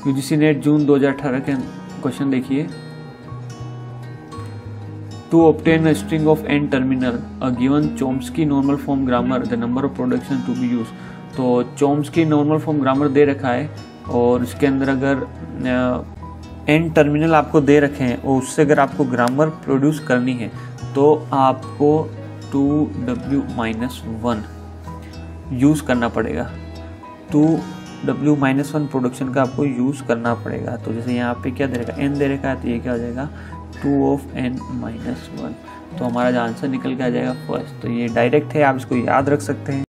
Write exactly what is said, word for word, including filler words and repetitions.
UGC net जून दो हज़ार अठारह के क्वेश्चन देखिए। To obtain a string of n terminal a given Chomsky normal form grammar the number of production to be used. तो Chomsky normal form grammar दे रखा है और इसके अंदर अगर एन टर्मिनल आपको दे रखे हैं और उससे अगर आपको ग्रामर प्रोड्यूस करनी है तो आपको two W minus one use करना पड़ेगा। Two W minus one production का आपको यूज़ करना पड़ेगा। तो जैसे यहाँ पे क्या दे रखा है, एन दे रखा है, तो ये क्या हो जाएगा two of n minus one. तो हमारा जो आंसर निकल के आ जाएगा फर्स्ट। तो ये डायरेक्ट है, आप इसको याद रख सकते हैं।